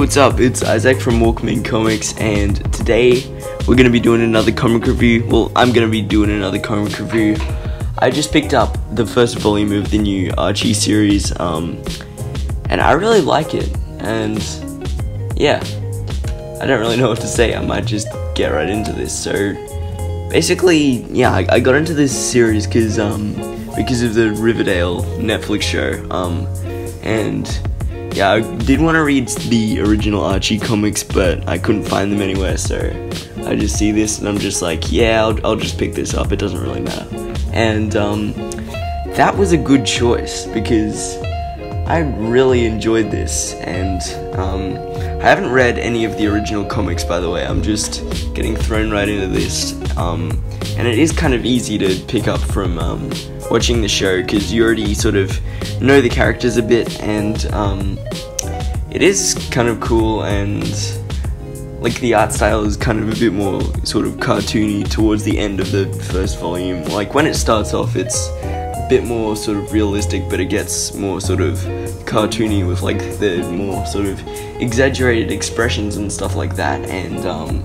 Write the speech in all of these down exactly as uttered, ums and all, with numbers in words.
what's up? It's Isaac from Walkman Comics, and today we're going to be doing another comic review. Well, I'm going to be doing another comic review. I just picked up the first volume of the new Archie series, um, and I really like it, and yeah, I don't really know what to say. I might just get right into this. So, basically, yeah, I, I got into this series because um, because of the Riverdale Netflix show, um, and yeah, I did want to read the original Archie comics, but I couldn't find them anywhere, so I just see this and I'm just like, yeah, I'll, I'll just pick this up, it doesn't really matter. And um, that was a good choice, because I really enjoyed this, and um, I haven't read any of the original comics, by the way. I'm just getting thrown right into this, um, and it is kind of easy to pick up from um, watching the show, because you already sort of know the characters a bit, and um, it is kind of cool, and like the art style is kind of a bit more sort of cartoony towards the end of the first volume. Like when it starts off, it's a bit more sort of realistic, but it gets more sort of cartoony with like the more sort of exaggerated expressions and stuff like that, and um,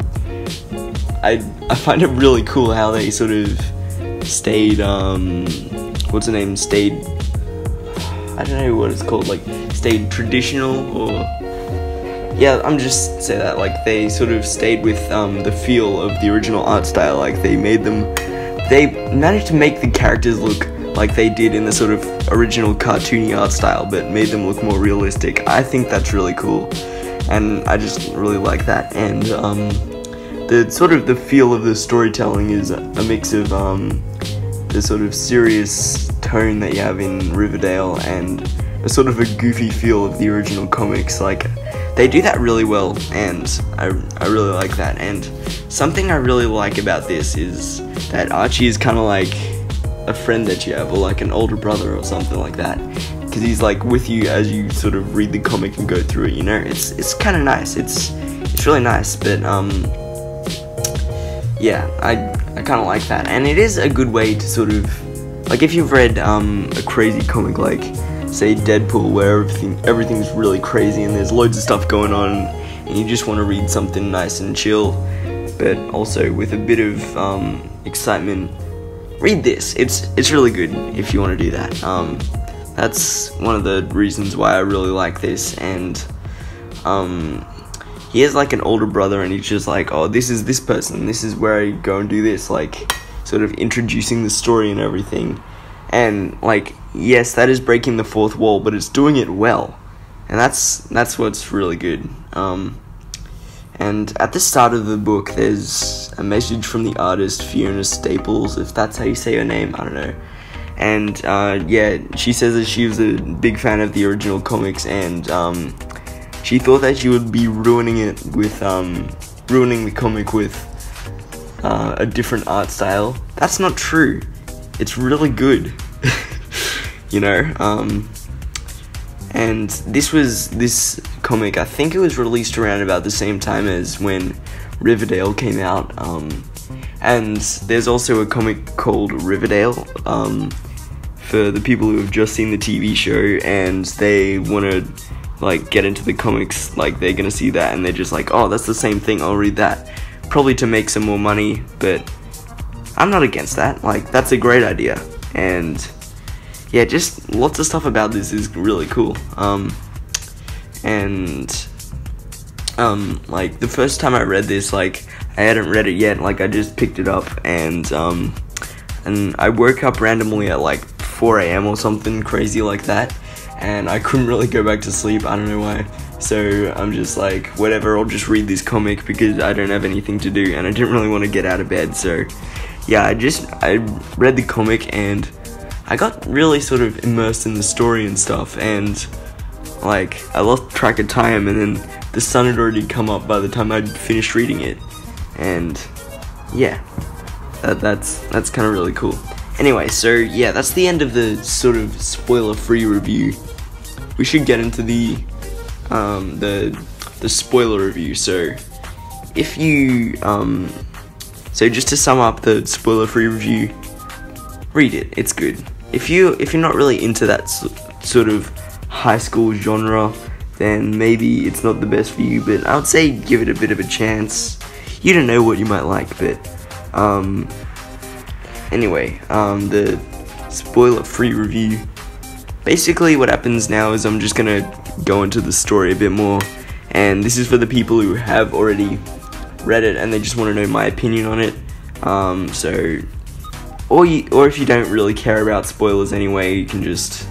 I, I find it really cool how they sort of stayed, um, what's the name, stayed, I don't know what it's called, like, stayed traditional, or, yeah, I'm just say that, like, they sort of stayed with, um, the feel of the original art style. Like, they made them, they managed to make the characters look like they did in the sort of original cartoony art style, but made them look more realistic. I think that's really cool, and I just really like that, and, um, the sort of the feel of the storytelling is a mix of um, the sort of serious tone that you have in Riverdale and a sort of a goofy feel of the original comics. Like, they do that really well, and I, I really like that. And something I really like about this is that Archie is kind of like a friend that you have, or like an older brother or something like that, because he's like with you as you sort of read the comic and go through it, you know. It's it's kind of nice. It's it's really nice, but um yeah, I, I kind of like that, and it is a good way to sort of, like, if you've read um, a crazy comic like, say, Deadpool, where everything everything's really crazy and there's loads of stuff going on, and you just want to read something nice and chill, but also with a bit of um, excitement, read this. It's it's really good if you want to do that. Um, that's one of the reasons why I really like this, and um... he has like an older brother, and he's just like, oh, this is this person, this is where I go and do this, like, sort of introducing the story and everything. And, like, yes, that is breaking the fourth wall, but it's doing it well. And that's that's what's really good. Um, and at the start of the book, there's a message from the artist Fiona Staples, if that's how you say her name, I don't know. And, uh, yeah, she says that she was a big fan of the original comics, and, um... she thought that she would be ruining it with, um, ruining the comic with uh, a different art style. That's not true. It's really good, you know, um, and this was, this comic, I think it was released around about the same time as when Riverdale came out, um, and there's also a comic called Riverdale, um, for the people who have just seen the T V show, and they want to, like, get into the comics, like, they're gonna see that and they're just like, oh, that's the same thing, I'll read that, probably to make some more money. But I'm not against that. Like, that's a great idea, and yeah, just lots of stuff about this is really cool. Um, and um, like, the first time I read this, like, I hadn't read it yet, like, I just picked it up, and um, and I woke up randomly at like four A M or something crazy like that, and I couldn't really go back to sleep, I don't know why, so I'm just like, whatever, I'll just read this comic because I don't have anything to do, and I didn't really want to get out of bed. So yeah, I just, I read the comic, and I got really sort of immersed in the story and stuff, and like, I lost track of time, and then the sun had already come up by the time I'd finished reading it, and yeah, that, that's, that's kind of really cool. Anyway, so yeah, that's the end of the sort of spoiler-free review. We should get into the um, the the spoiler review. So, if you um, so just to sum up the spoiler-free review, read it. It's good. If you if you're not really into that sort of high school genre, then maybe it's not the best for you, but I would say give it a bit of a chance. You don't know what you might like, but um, anyway, um, the spoiler-free review. Basically what happens now is I'm just gonna go into the story a bit more, and this is for the people who have already read it and they just want to know my opinion on it. Um, so, or you, or if you don't really care about spoilers anyway, you can just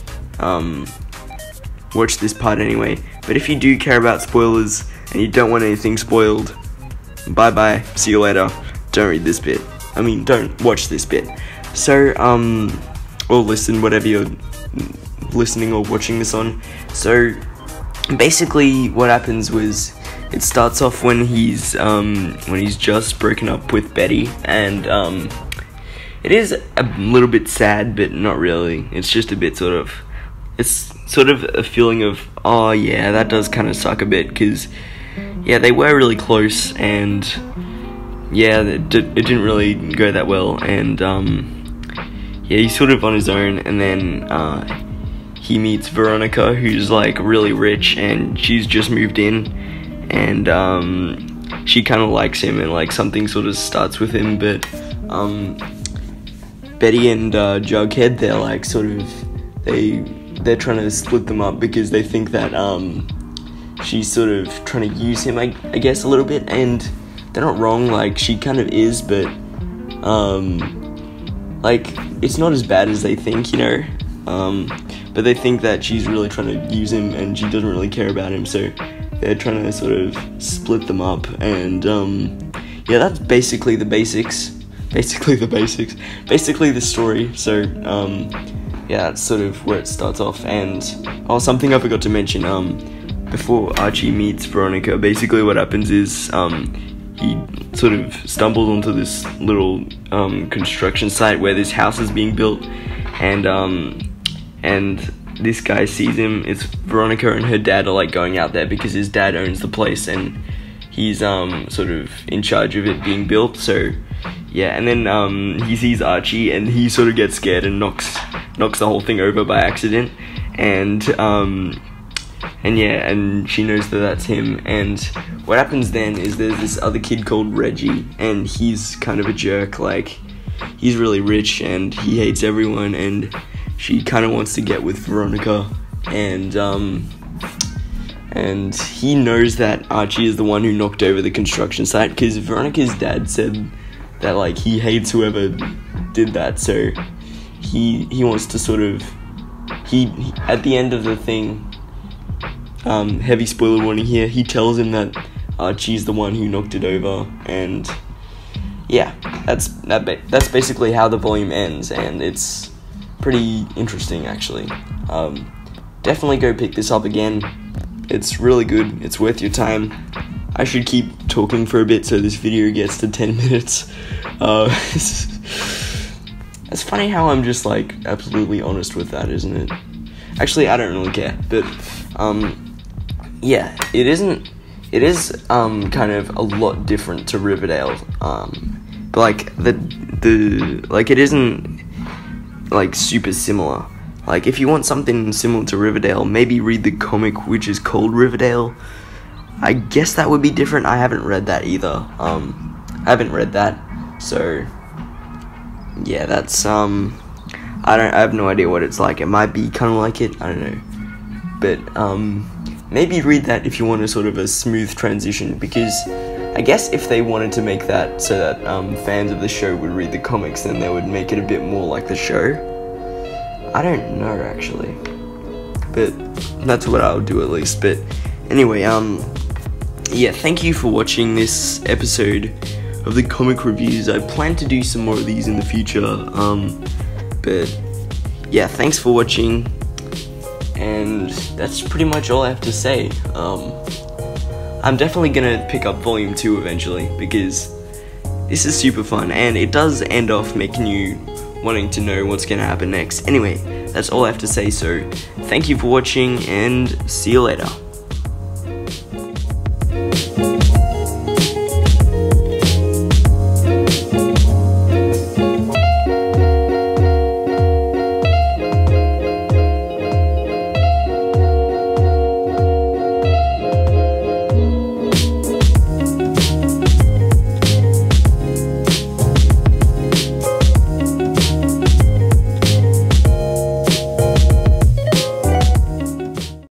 um, watch this part anyway. But if you do care about spoilers and you don't want anything spoiled, bye bye, see you later. Don't read this bit. I mean, don't watch this bit. So, um, or listen, whatever you're listening or watching this on. So, basically, what happens was, it starts off when he's, um, when he's just broken up with Betty, and, um, it is a little bit sad, but not really. It's just a bit sort of, it's sort of a feeling of, oh yeah, that does kind of suck a bit, because, yeah, they were really close, and, yeah, it, d- it didn't really go that well, and, um, yeah, he's sort of on his own, and then, uh, he meets Veronica, who's, like, really rich, and she's just moved in, and, um, she kind of likes him, and, like, something sort of starts with him, but, um, Betty and, uh, Jughead, they're, like, sort of, they, they're trying to split them up, because they think that, um, she's sort of trying to use him, I, I guess, a little bit, and they're not wrong, like, she kind of is, but, um, like, it's not as bad as they think, you know, um, but they think that she's really trying to use him, and she doesn't really care about him, so they're trying to sort of split them up, and, um, yeah, that's basically the basics, basically the basics, basically the story, so, um, yeah, that's sort of where it starts off, and, oh, something I forgot to mention, um, before Archie meets Veronica, basically what happens is, um, he sort of stumbled onto this little, um, construction site where this house is being built, and, um, and this guy sees him. It's Veronica and her dad are, like, going out there because his dad owns the place, and he's, um, sort of in charge of it being built, so, yeah, and then, um, he sees Archie, and he sort of gets scared and knocks, knocks the whole thing over by accident, and, um, and yeah, and she knows that that's him, and what happens then is there's this other kid called Reggie, and he's kind of a jerk, like, he's really rich, and he hates everyone, and she kind of wants to get with Veronica, and, um, and he knows that Archie is the one who knocked over the construction site, because Veronica's dad said that, like, he hates whoever did that, so he, he wants to sort of, he, he at the end of the thing, um, heavy spoiler warning here, he tells him that Archie's the one who knocked it over, and, yeah, that's, that ba- that's basically how the volume ends, and it's pretty interesting, actually. Um, definitely go pick this up again. It's really good. It's worth your time. I should keep talking for a bit so this video gets to ten minutes. Uh, it's funny how I'm just, like, absolutely honest with that, isn't it? Actually, I don't really care, but, um, yeah, it isn't, it is, um, kind of a lot different to Riverdale, um, but, like, the, the, like, it isn't, like, super similar. Like, if you want something similar to Riverdale, maybe read the comic which is called Riverdale. I guess that would be different. I haven't read that either. Um, I haven't read that, so, yeah, that's, um, I don't, I have no idea what it's like. It might be kind of like it, I don't know, but, um, maybe read that if you want a sort of a smooth transition, because I guess if they wanted to make that so that, um, fans of the show would read the comics, then they would make it a bit more like the show. I don't know, actually, but that's what I'll do at least. But anyway, um, yeah, thank you for watching this episode of the comic reviews. I plan to do some more of these in the future, um, but yeah, thanks for watching, and that's pretty much all I have to say. um, I'm definitely gonna pick up volume two eventually, because this is super fun, and it does end off making you wanting to know what's gonna happen next. Anyway, that's all I have to say, so thank you for watching, and see you later.